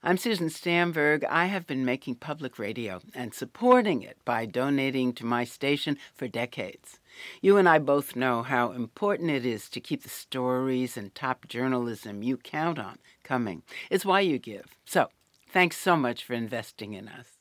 I'm Susan Stamberg. I have been making public radio and supporting it by donating to my station for decades. You and I both know how important it is to keep the stories and top journalism you count on coming. It's why you give. So, thanks so much for investing in us.